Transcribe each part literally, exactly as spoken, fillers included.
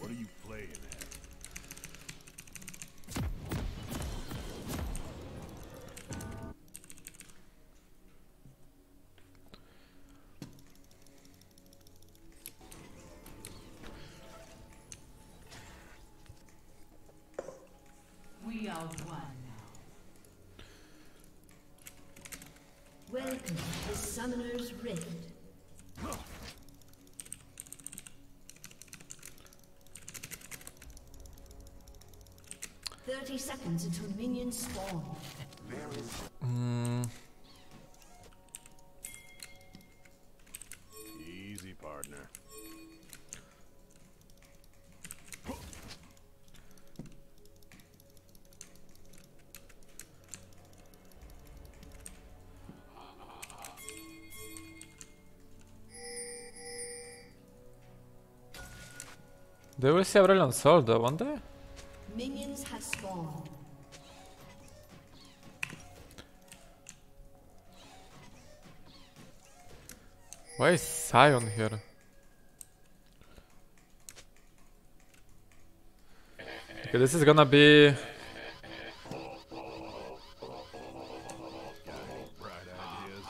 What are you playing at? We are one now. Welcome to Summoner's Rift. Thirty seconds until minions spawn. Mm. Easy, partner. They will see Aurelion Sol though, won't they? Minions have spawned. Why is Sion here? Okay, this is gonna be... Bright ideas.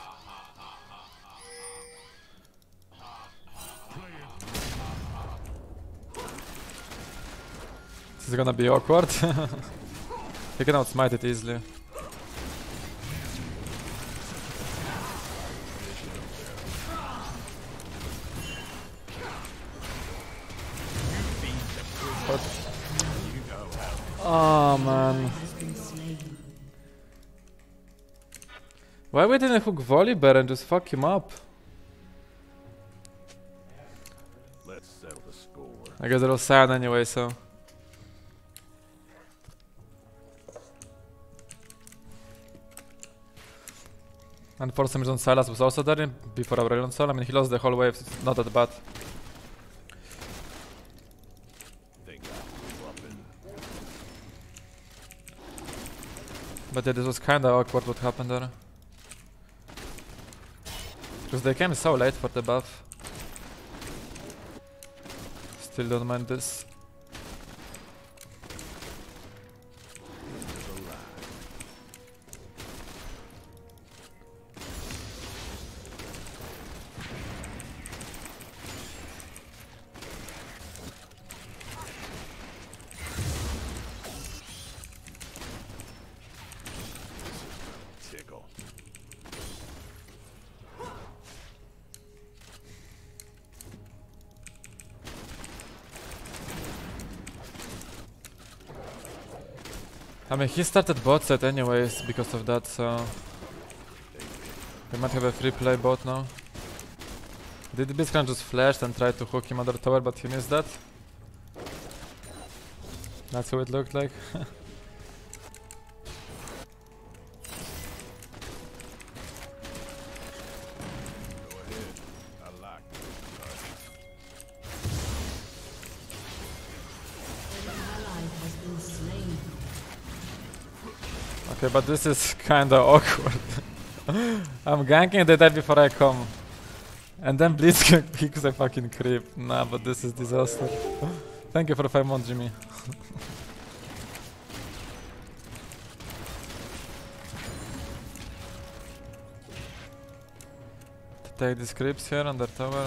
This is gonna be awkward. He can outsmite it easily. What? Oh man. Why we didn't hook Volibear and just fuck him up? Let's settle the score. I guess it was Sion anyway, so... And for some reason Sylas was also there before Aurelion Sol. I mean, he lost the whole wave, it's not that bad. Think I'm upping. But yeah, this was kinda awkward what happened there. Because they came so late for the buff. Still don't mind this. Tickle. I mean, he started bot set anyways because of that, so... We might have a free play bot now. Did Blitzcrank just flashed and tried to hook him under tower, but he missed that? That's how it looked like. Go ahead. I like this. An ally has been slain. Okay, but this is kinda awkward. I'm ganking the dead before I come. And then Blitzcrank picks a fucking creep. Nah, but this is disaster. Thank you for the five months, Jimmy. Take these creeps here under tower.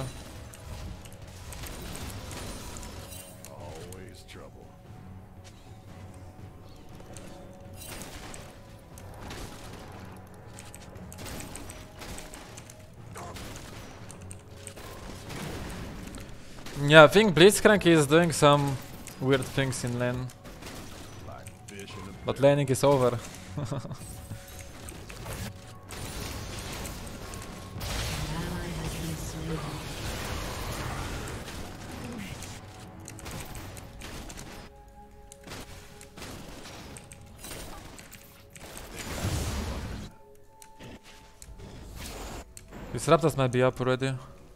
Always trouble. Yeah, I think Blitzcrank is doing some weird things in lane. Like fish in a But laning is over. An ally has been slain. His Raptors might be up already.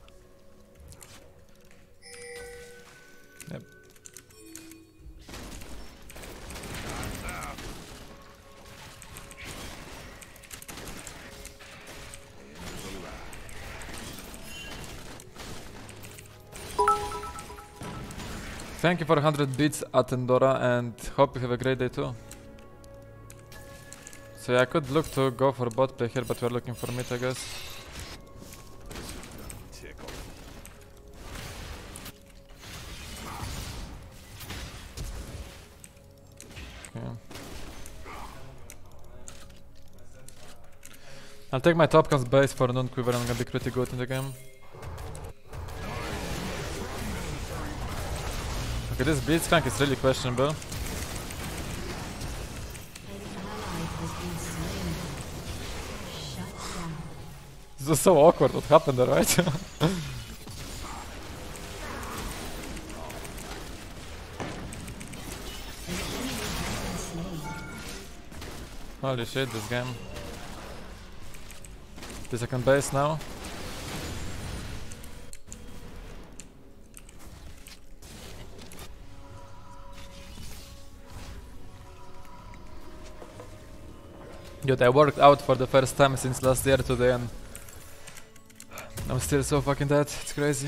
Yep. Thank you for one hundred bits, Atendora, and hope you have a great day too. So yeah, I could look to go for bot play here, but we're looking for mid, I guess. This is gonna tickle. Okay. I'll take my top cast base for Noon Quiver, I'm gonna be pretty good in the game. Okay, this Blitzcrank is really questionable. An ally has been slain. Shut down. This was so awkward, what happened there, right? An enemy has been slain. Holy shit, this game. The second base now. Dude, I worked out for the first time since last year today and I'm still so fucking dead, it's crazy.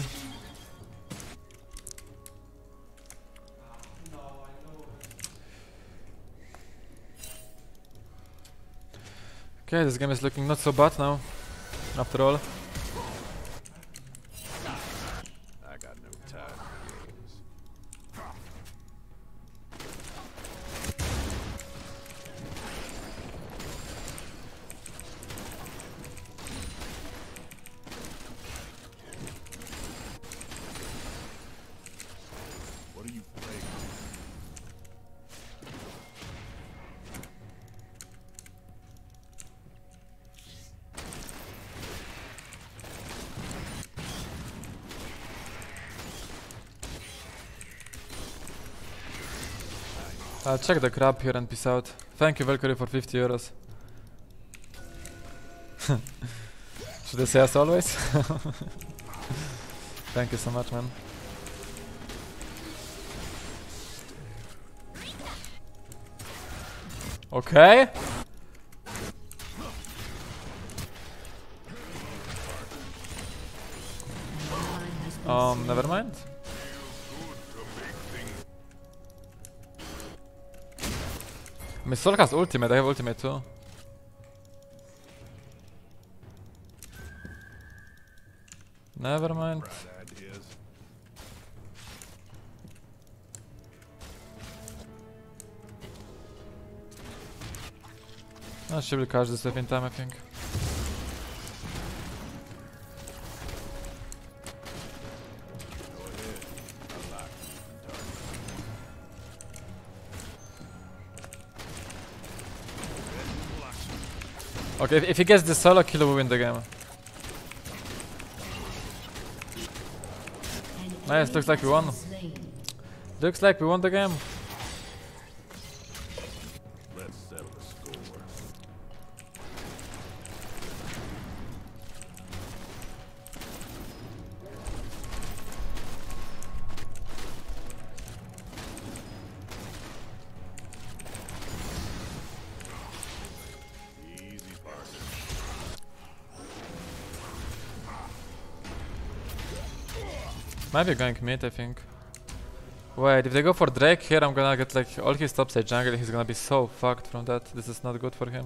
Okay, this game is looking not so bad now, after all. I got no time for games. What are you playing? I'll check the crab here and peace out. Thank you Valkyrie for fifty euros. Should I say as always? Thank you so much, man. Okay. Ally has been Um, slain. never mind. Miss Sol has ultimate, I have ultimate too. Never mind. Bright ideas. Oh, she will catch this in time, I think. Go ahead. I like target. Okay, if, if he gets the solo kill, we win the game. An Nice, enemy looks like we has won. been slain. Looks like we won the game. Let's settle the score. Easy, partner. Might be going mid, I think. Wait, if they go for Drake here, I'm gonna get like all his topside jungle. He's gonna be so fucked from that. This is not good for him.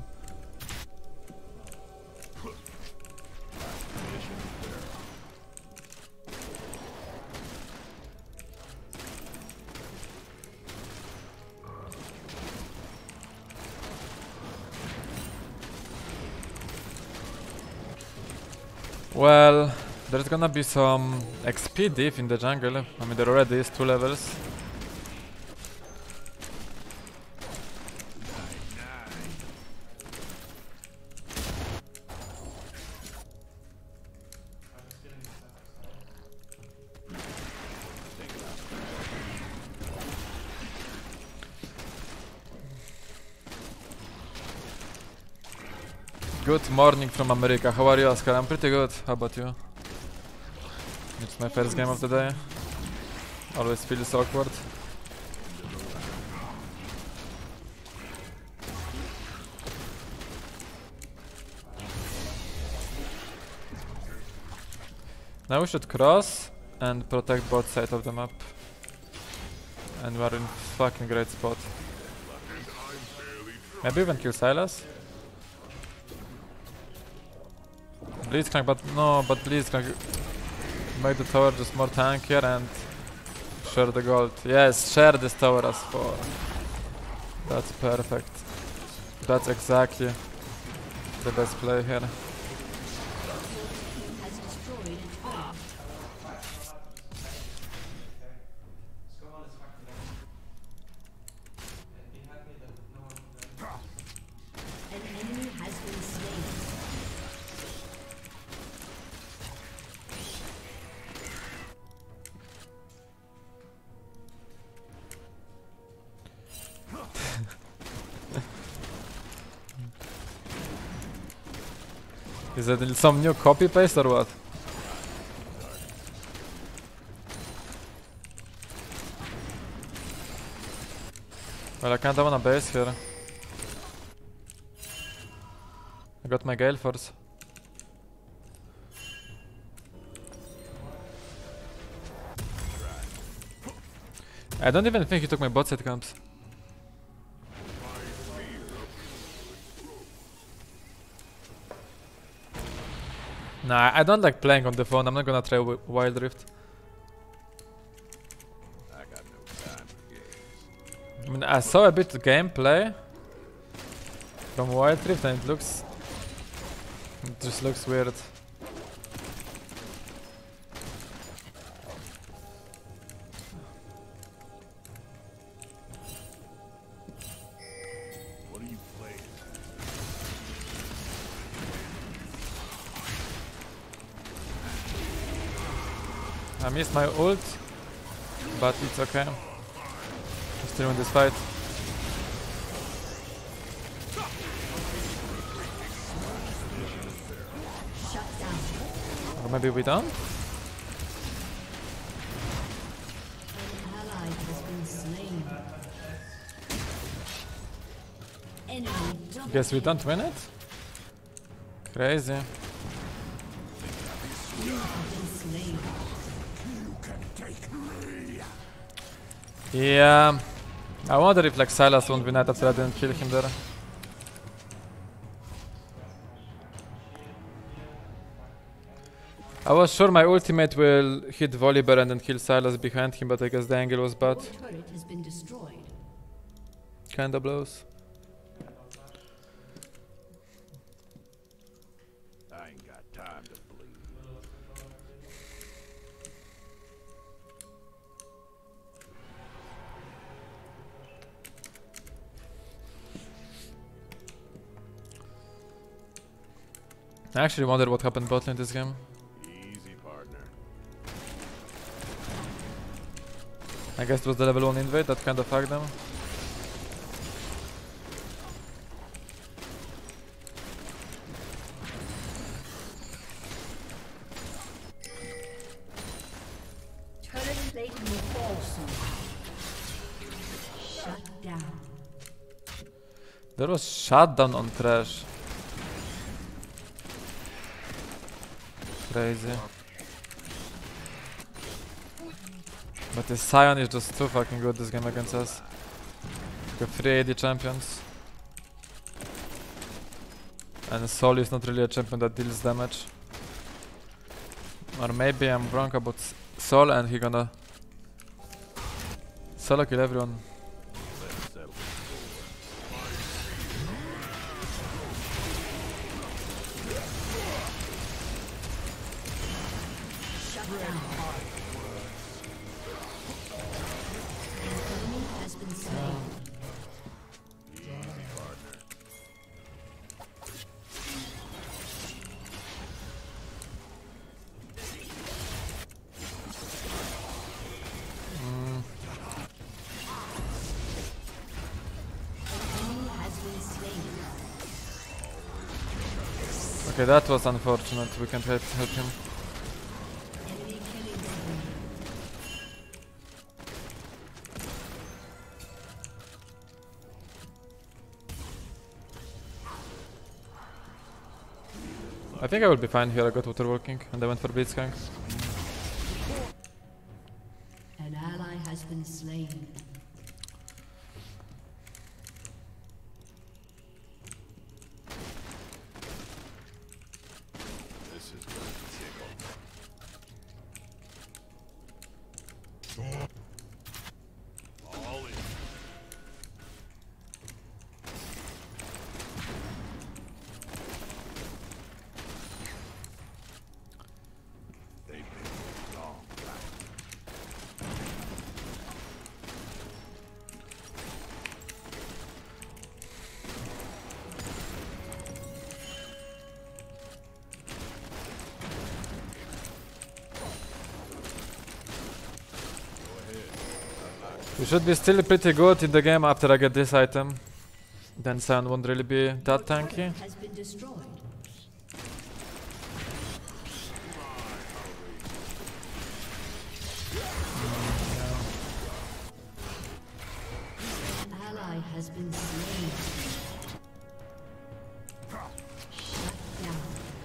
Well, there's gonna be some X P diff in the jungle. I mean, there already is two levels. Good morning from America. How are you, Oscar? I'm pretty good. How about you? It's my first game of the day. Always feels awkward. Now we should cross and protect both sides of the map. And we are in fucking great spot. Maybe even kill Sylas? Blitzcrank, but no, but Blitzcrank make the tower just more tankier and share the gold. Yes, share this tower as four. That's perfect. That's exactly the best play here. Has destroyed an turret. An enemy has been slain. Is it some new copy paste or what? Well, I kinda wanna base here. I got my Gale Force. I don't even think he took my bot set camps. Nah, I don't like playing on the phone. I'm not gonna try wi Wild Rift. I got no time for games. I mean, I saw a bit of gameplay from Wild Rift and it looks... It just looks weird. What are you playing? I missed my ult, but it's okay. I'm still in this fight. Shut down. Or maybe we don't? An ally has been slain. Enemy double Guess we don't win it? Crazy. kill have been slain. Yeah. I wonder if like Sylas won't win it after I didn't kill him there. I was sure my ultimate will hit Volibear and then kill Sylas behind him, but I guess the angle was bad. Turret has been destroyed. Kinda blows. I ain't got time to bleed. I actually wonder what happened bot lane this game. Easy, partner. I guess it was the level one invade that kinda fucked them. Turret plate will fall soon. Shut down. There was shutdown on Trash. Crazy. But the Sion is just too fucking good this game against us. We have three A D champions. And Sol is not really a champion that deals damage. Or maybe I'm wrong about S- Sol and he gonna solo kill everyone. Let's settle the Shut down. An enemy has been slain. easy, partner. Mm, An enemy has been slain. okay, that was unfortunate. We can't help, help him. Enemy killing spree. I think I will be fine here. I got Water Walking and I went for Blitzcrank. An ally has been slain. We should be still pretty good in the game after I get this item. Then Sion won't really be that tanky. Has been destroyed. An ally has been slain. Shut down.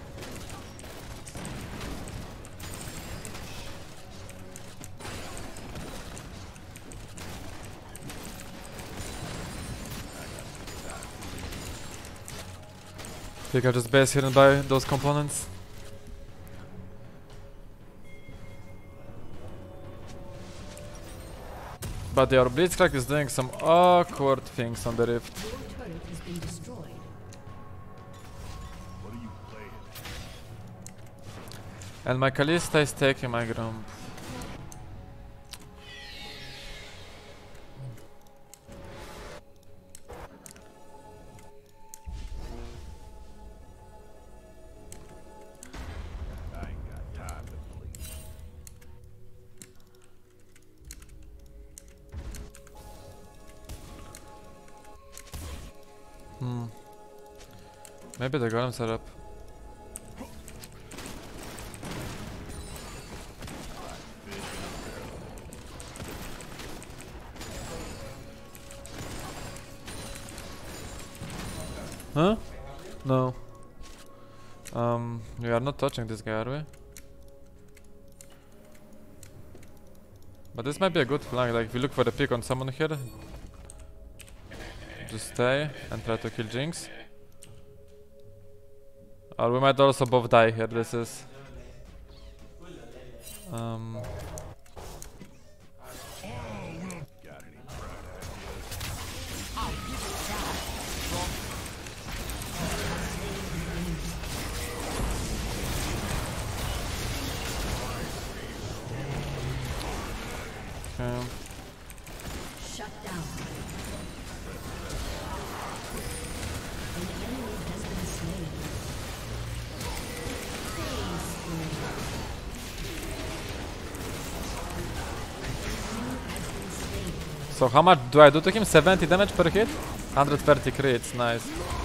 You can just base here and buy those components. But your Blitzcrank is doing some awkward things on the rift. Your turret has been destroyed. What are you playing? And my Kalista is taking my Grump. I ain't got time to bleed. Hmm. Maybe the golems are up. Huh? No. Um, we are not touching this guy, are we? But this might be a good flank, like if we look for the pick on someone here. Just stay and try to kill Jinx. Or we might also both die here, this is... Um... Got any bright Okay. Shut down. An enemy has been slain. Killing spree. Enemy has been slain. So how much do I do to him? seventy damage per hit? one hundred thirty crits, nice.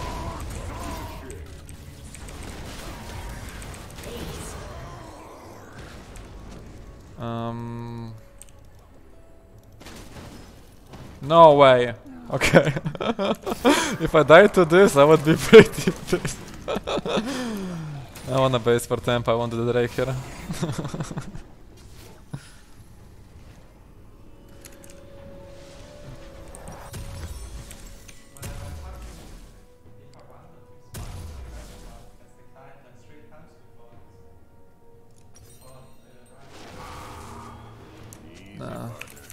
Um... No way. Okay. If I die to this, I would be pretty pissed. I wanna base for temp, I want to do the Drake here. Nah.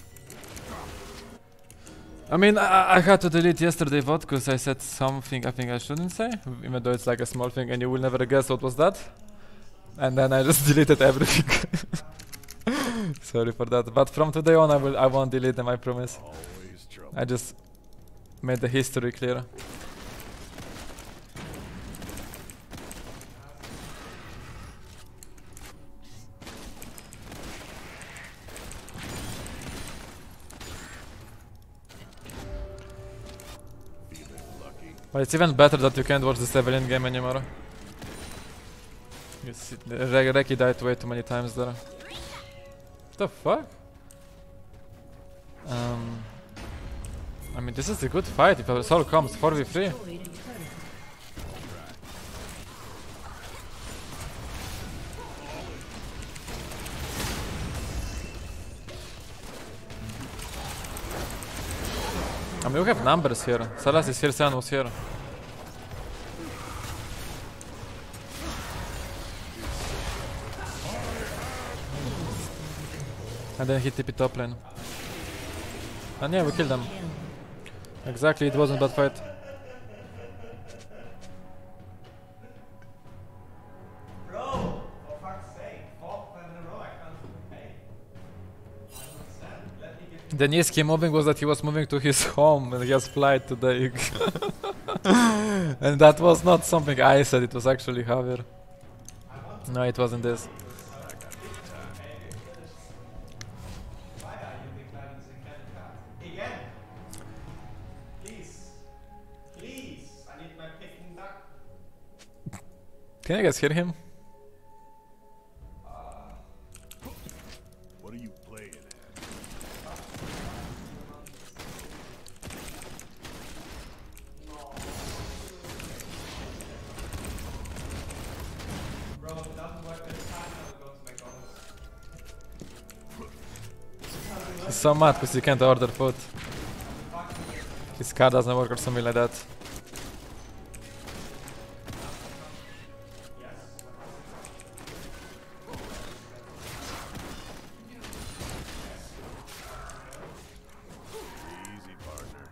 I mean, I, I had to delete yesterday V O D because I said something I think I shouldn't say, even though it's like a small thing and you will never guess what was that. And then I just deleted everything. Sorry for that. But from today on I will I won't delete them, I promise. always trouble. I just made the history clear. Feeling lucky. But it's even better that you can't watch the Evelyn game anymore. You see, the Re Reki died way too many times there. What the fuck? Um, I mean, this is a good fight if our soul comes four v three. Destroyed a turret. I mean, we have numbers here. Salas is here, Sion was here. And then he T P top lane. And yeah, we killed them. Kill. Exactly, it wasn't bad fight. Bro, for fuck's sake, four five in a row, I can't pay. I don't understand. Let me get The Niski moving was that he was moving to his home and he has flight today. And that was not something I said, it was actually Javier. No, it wasn't this. why are you declaring the cannon card? Can you guys hear him? What are you playing at? Bro, if it doesn't work this time, I will go to McDonald's. He's so mad because he can't order food. His car doesn't work or something like that. Easy, partner.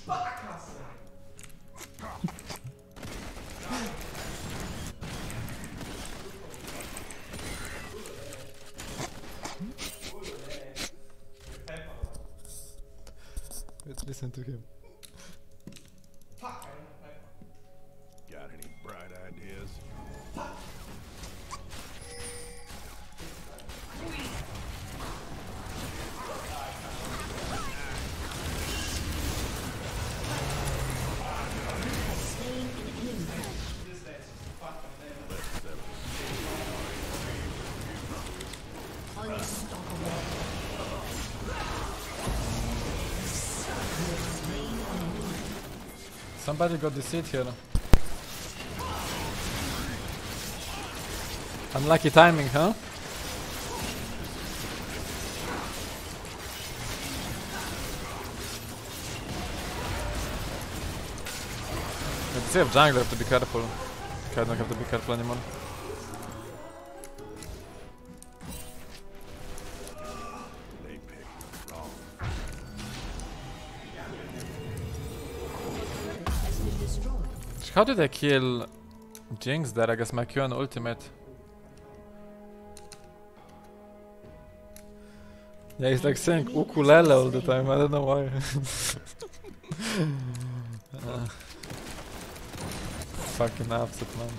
Let's listen to him. Got any bright ideas? Somebody got the seat here. Unlucky timing, huh? Let's see if jungler have to be careful. Okay, I don't have to be careful anymore. They picked wrong. Has been destroyed. How did I kill Jinx there? I guess my Q and ultimate. Yeah, he's like saying ukulele all the time, I don't know why. uh, fucking upset, man.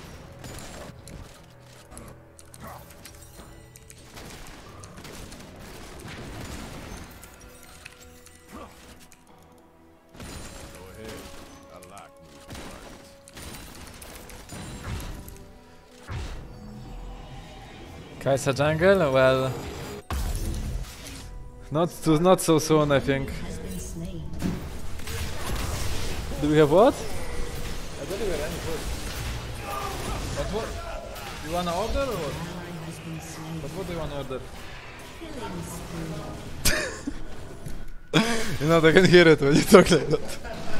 Go ahead. I like moving targets. Kai'Sa jungle? Well, not too, not so soon, I think. Has been slain. Do we have what? I don't think we have any food. But what? You wanna order or what? Ally has been slain. But what do you wanna order? Killing spree. You know, they can hear it when you talk like that.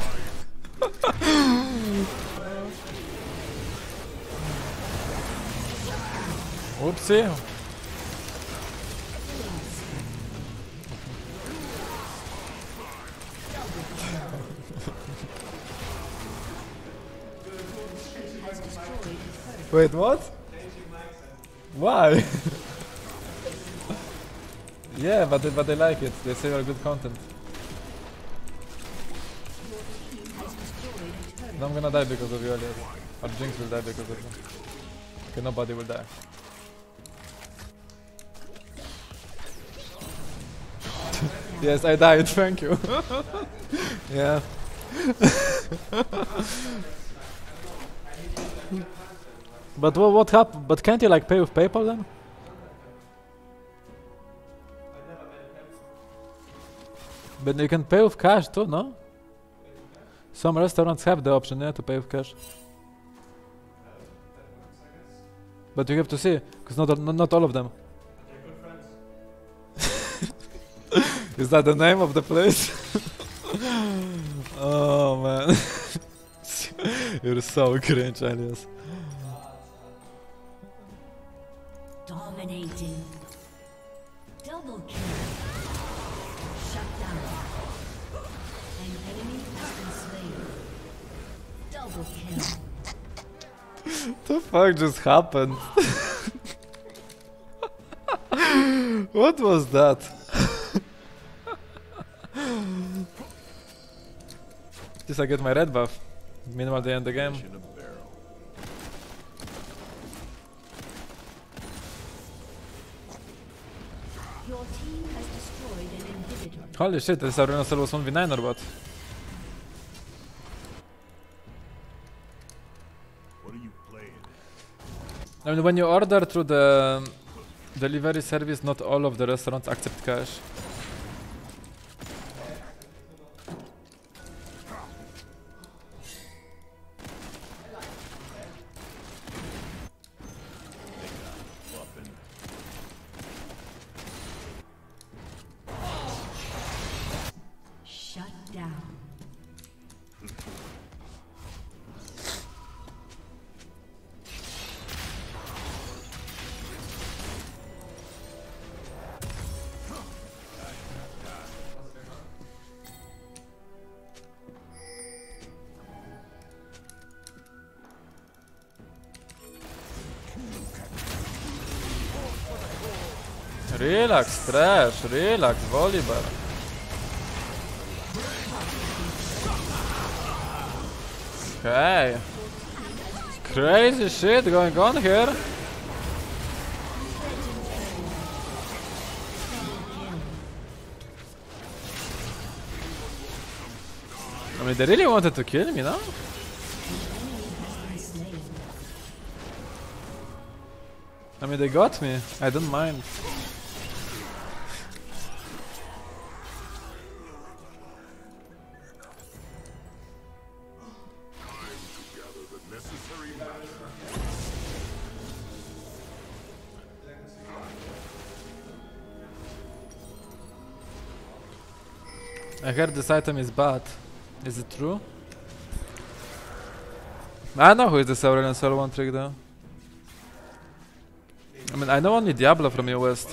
Oopsie. Has destroyed a turret. Wait, what? Why? Yeah, but they, but they like it. They say we're good content. Has destroyed a turret. And I'm gonna die because of you, Elias. Or Jinx will die because of you. Okay, nobody will die. Yes, I died, thank you. Yeah. But what, what happened? But can't you like pay with PayPal then? But you can pay with cash too, no? Some restaurants have the option, yeah, to pay with cash. But you have to see, because not, not not all of them. Is that the name of the place? Oh man. You're so cringe, Elias. Dominating. Double kill. Shut down. An enemy has been slain. Double kill. The fuck just happened? What was that? Just I get my red buff. Meanwhile they end the game. In a barrel. Your team has destroyed an inhibitor. Holy shit, this Arena Cell was one v nine or what? What are you playing at? I mean, when you order through the delivery service, not all of the restaurants accept cash. Shut down. Relax, trash, relax, Volibear. Okay. Crazy shit going on here. I mean, they really wanted to kill me, no? I mean, they got me. I don't mind. I heard this item is bad. Is it true? I know who is this Aurelion Sol one trick though. I mean, I know only Diablo from your West.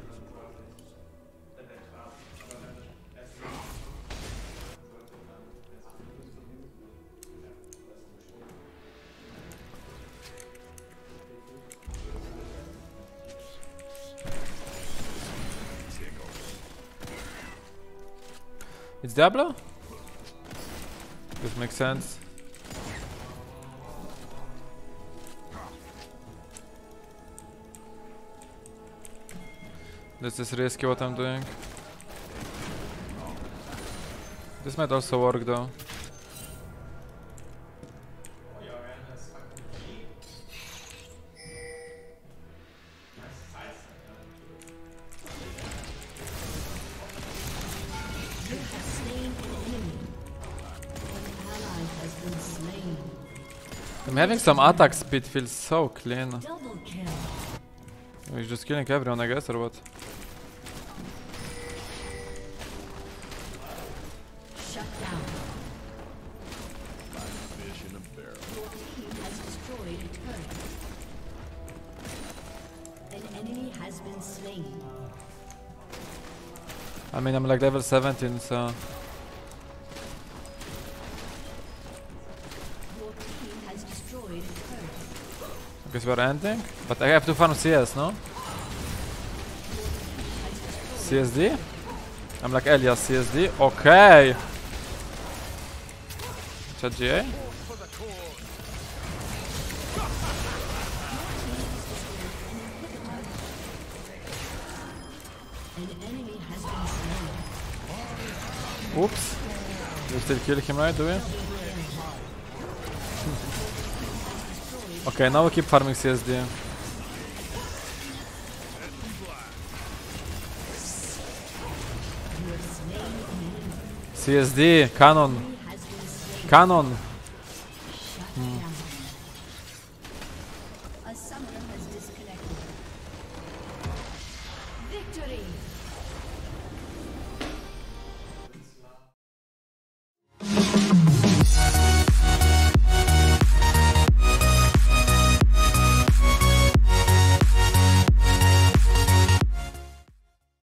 It's Diablo? This makes sense. This is risky what I'm doing. This might also work though. I'm having some attack speed, feels so clean. Double kill. He's just killing everyone, I guess, or what? Shut down. Fish in a barrel. Your team has destroyed a turret. An enemy has been slain. I mean, I'm like level seventeen, so... Your team has destroyed a turret. I guess we're ending? But I have to farm C S, no? C S D? I'm like Elias, C S D. Okay! Chat G A? An enemy has been slain. Oops. We still kill him, right? Do we? Okay, now we keep farming C S D. C S D, Canon. Has been slain. Canon. Shut down. A summoner has disconnected. Victory!